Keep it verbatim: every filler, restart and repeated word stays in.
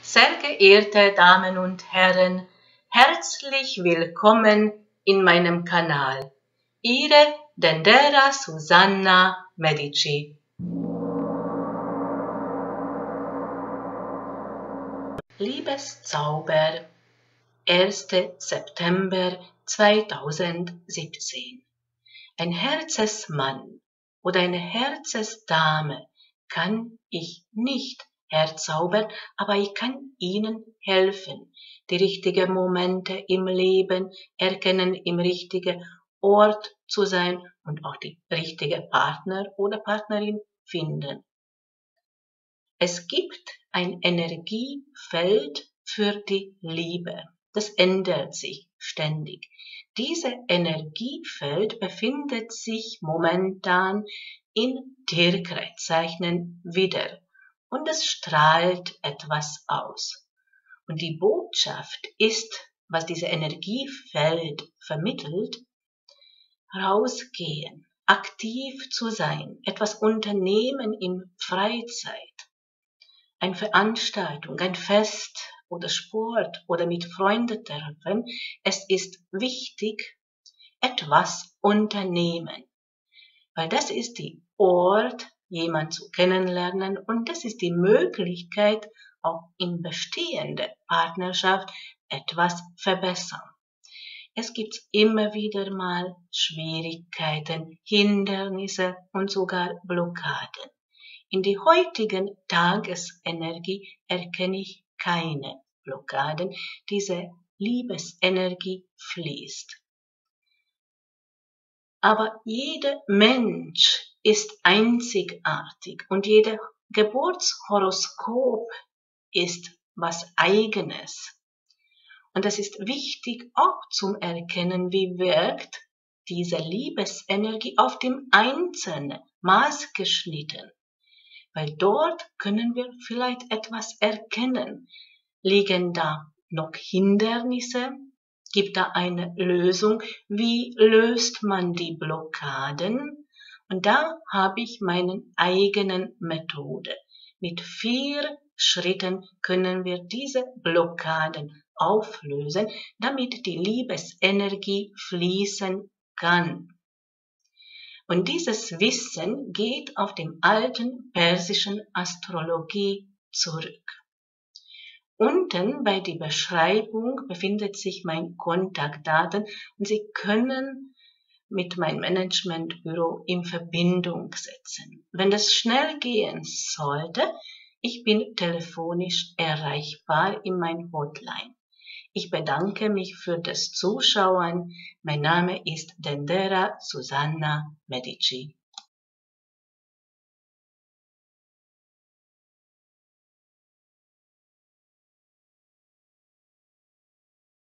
Sehr geehrte Damen und Herren, herzlich willkommen in meinem Kanal. Ihre Dendera Susanna Medici. Liebeszauber, erster September zweitausendsiebzehn. Ein Herzensmann oder eine Herzensdame kann ich nicht herzaubern, aber ich kann ihnen helfen, die richtigen Momente im Leben erkennen, im richtigen Ort zu sein und auch die richtige Partner oder Partnerin finden. Es gibt ein Energiefeld für die Liebe. Das ändert sich ständig. Dieses Energiefeld befindet sich momentan in Tierkreiszeichen wieder und es strahlt etwas aus. Und die Botschaft ist, was dieses Energiefeld vermittelt, rausgehen, aktiv zu sein, etwas unternehmen in Freizeit. Eine Veranstaltung, ein Fest oder Sport oder mit Freunden treffen, es ist wichtig, etwas unternehmen, weil das ist der Ort, jemanden zu kennenlernen und das ist die Möglichkeit, auch in bestehender Partnerschaft etwas verbessern. Es gibt immer wieder mal Schwierigkeiten, Hindernisse und sogar Blockaden. In die heutigen Tagesenergie erkenne ich keine Blockaden. Diese Liebesenergie fließt. Aber jeder Mensch ist einzigartig und jeder Geburtshoroskop ist was Eigenes. Und es ist wichtig auch zum Erkennen, wie wirkt diese Liebesenergie auf dem Einzelnen maßgeschnitten. Weil dort können wir vielleicht etwas erkennen. Liegen da noch Hindernisse? Gibt da eine Lösung? Wie löst man die Blockaden? Und da habe ich meine eigenen Methode. Mit vier Schritten können wir diese Blockaden auflösen, damit die Liebesenergie fließen kann. Und dieses Wissen geht auf den alten persischen Astrologie zurück. Unten bei der Beschreibung befindet sich mein Kontaktdaten und Sie können mit meinem Managementbüro in Verbindung setzen. Wenn das schnell gehen sollte, ich bin telefonisch erreichbar in mein Hotline. Ich bedanke mich für das Zuschauen. Mein Name ist Dendera Susanna Medici.